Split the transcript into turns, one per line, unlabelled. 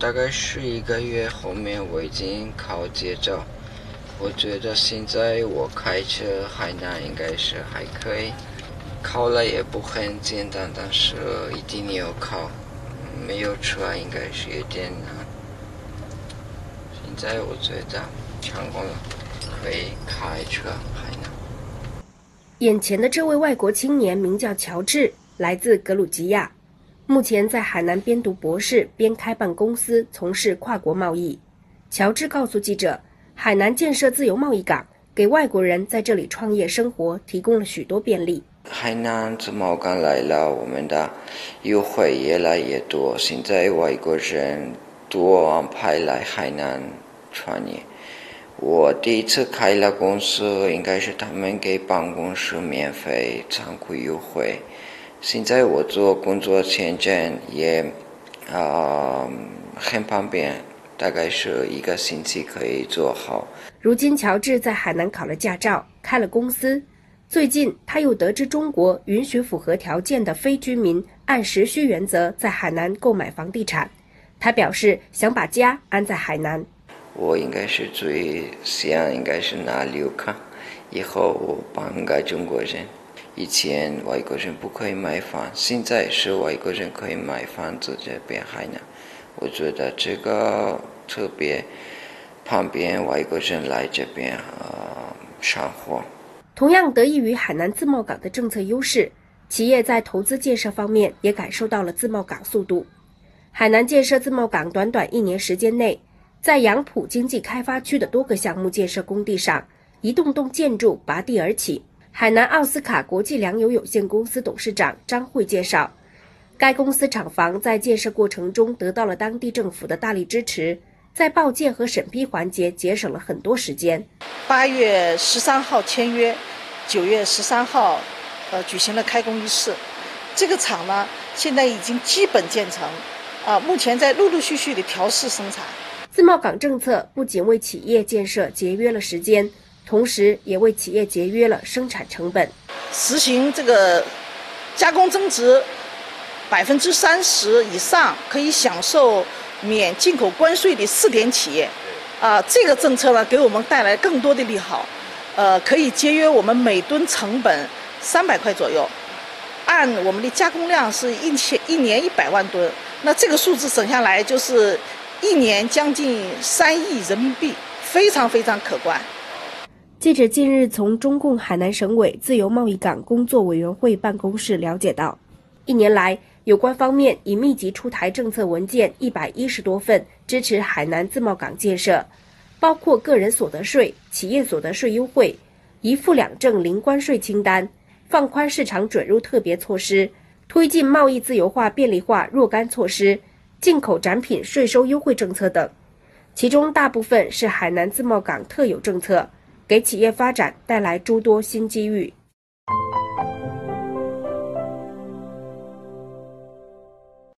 大概11个月后面我已经考驾照，我觉得现在我开车海南应该是还可以，考了也不很简单，但是一定要考，没有出来应该是有点难。现在我觉得成功了，可以开车海南。
眼前的这位外国青年名叫乔治，来自格鲁吉亚，目前在海南边读博士边开办公司，从事跨国贸易。乔治告诉记者，海南建设自由贸易港，给外国人在这里创业生活提供了许多便利。
海南自贸港来了，我们的优惠越来越多，现在外国人多安排来海南创业。我第一次开了公司，应该是他们给办公室免费仓库优惠。现在我做工作签证也很方便，大概是1个星期可以做好。
如今乔治在海南考了驾照，开了公司。最近他又得知中国允许符合条件的非居民按时需原则在海南购买房地产。他表示想把家安在海南。
我应该是最想应该是拿绿卡，以后我帮个中国人。以前外国人不可以买房，现在是外国人可以买房子这边海南。我觉得这个特别方便外国人来这边生活。
同样得益于海南自贸港的政策优势，企业在投资建设方面也感受到了自贸港速度。海南建设自贸港短短1年时间内，在杨浦经济开发区的多个项目建设工地上，一栋栋建筑拔地而起。海南奥斯卡国际粮油有限公司董事长张慧介绍，该公司厂房在建设过程中得到了当地政府的大力支持，在报建和审批环节节省了很多时间。
8月13号签约，9月13号举行了开工仪式。这个厂呢，现在已经基本建成，目前在陆陆续续的调试生产。
自贸港政策不仅为企业建设节约了时间，同时也为企业节约了生产成本。
实行这个加工增值30%以上可以享受免进口关税的试点企业，这个政策呢给我们带来更多的利好，可以节约我们每吨成本300块左右。按我们的加工量是一年100万吨，那这个数字省下来就是1年将近3亿人民币，非常非常可观。
记者近日从中共海南省委自由贸易港工作委员会办公室了解到，1年来，有关方面已密集出台政策文件110多份，支持海南自贸港建设，包括个人所得税、企业所得税优惠、一付两证零关税清单、放宽市场准入特别措施、推进贸易自由化便利化若干措施、进口展品税收优惠政策等。其中大部分是海南自贸港特有政策，给企业发展带来诸多新机遇。